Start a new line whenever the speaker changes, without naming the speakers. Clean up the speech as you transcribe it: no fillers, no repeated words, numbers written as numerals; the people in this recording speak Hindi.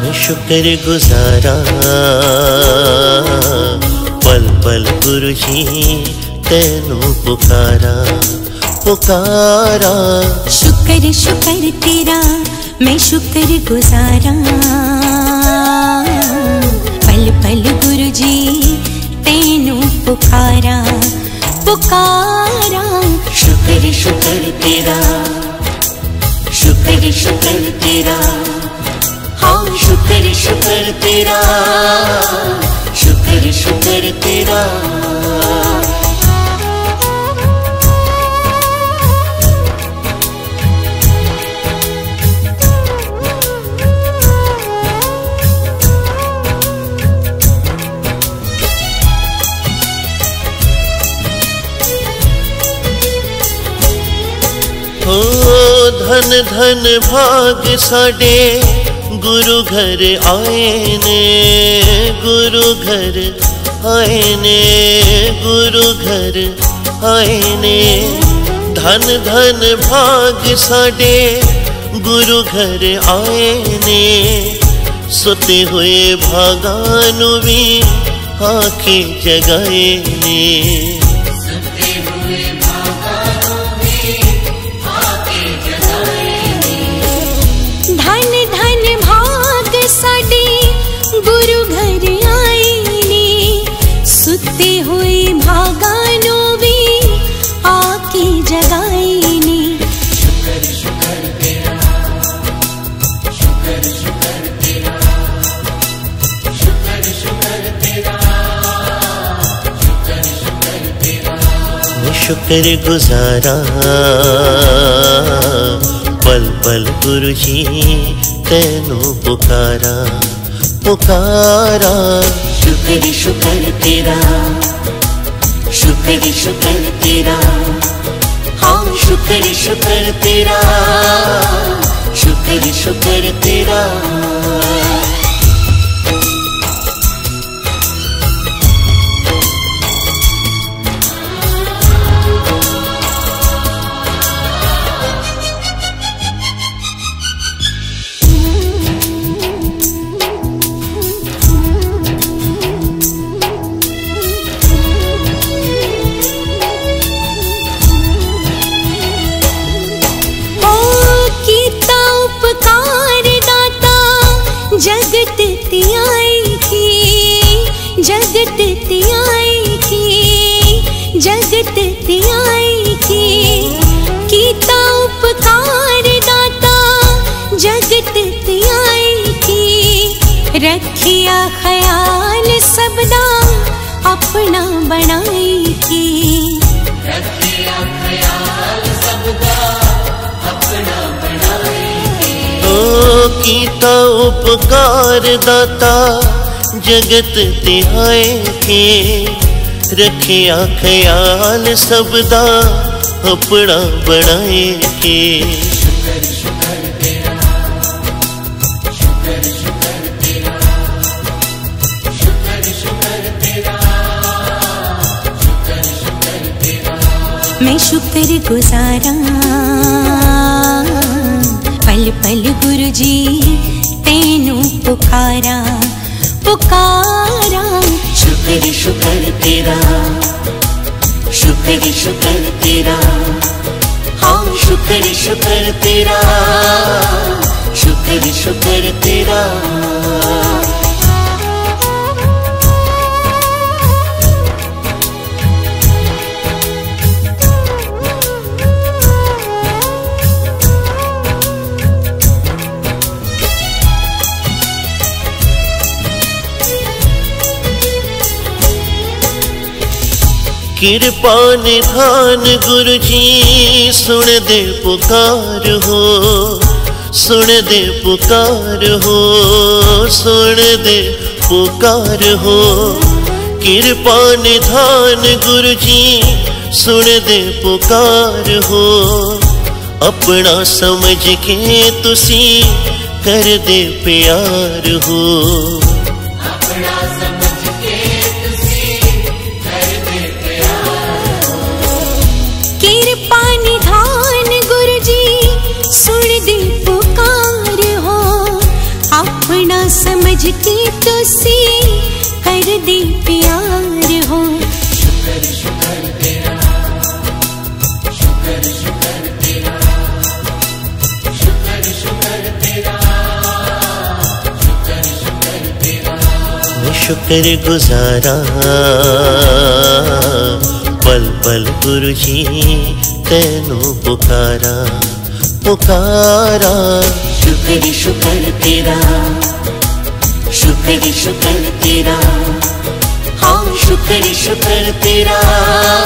मैं शुक्र गुजारा पल पल गुरु जी तेनू पुकारा पुकारा।
शुक्र शुक्र तेरा मैं शुक्र गुजारा पल पल गुरु जी तेनू पुकारा पुकारा।
शुक्र शुक्र तेरा शुक्र शुक्र तेरा हाँ शुक्र शुक्र तेरा शुक्र शुक्र तेरा। ओ धन धन भाग साडे गुरु घर आए ने गुरु घर आए ने गुरु घर आए ने। धन धन भाग साडे गुरु घर आए ने सुते हुए भागानु भी आखे जगाए ने।
गुरु घर आए ने सुते हुए भागानो भी आके जगाए ने।
शुक्र शुक्र तेरा शुक्र शुक्र तेरा शुक्र शुक्र तेरा शुक्र शुक्र तेरा। मैं शुक्र गुजारा पल पल गुरु जी तेनू पुकारा पुकारा। शुक्र शुक्र तेरा शुक्र शुक्र तेरा हाँ शुक्र शुक्र तेरा शुक्र शुक्र तेरा।
जगत त्याई की जगत त्याई की जगत त्याई की ता उपकार दाता जगत त्याई की। रखिया ख्याल सबदा अपना बनाई की
रखिया ख्याल सबदा अपना बनाई कीता उपकार दाता जगत तिहाए के। रखिया ख्याल सबदा अपना बनाए के। शुक्र शुक्र तेरा शुक्र शुक्र तेरा शुक्र शुक्र तेरा शुक्र शुक्र तेरा।
मैं शुक्र गुजारा पल पल गुरु जी तेनू पुकारा पुकारा।
शुक्र शुक्र तेरा शुक्र शुक्र तेरा हाँ शुक्र शुक्र तेरा शुक्र शुक्र तेरा। कृपा निधान गुरु जी सुन दे पुकार हो सुन दे पुकार हो सुन दे पुकार हो। कृपा निधान गुरु जी सुन दे पुकार हो। अपना समझ के तुसी कर दे प्यार हो। अपना
के तुसी कर दे प्यार हो।
शुक्र शुक्र तेरा, शुक्र शुक्र तेरा, शुक्र शुक्र तेरा, शुक्र शुक्र तेरा। मैं शुक्र गुजारा पल पल गुरु जी तेनू पुकारा पुकारा। शुक्र शुक्र तेरा, शुक्र शुक्र तेरा, हाँ शुक्र शुक्र तेरा।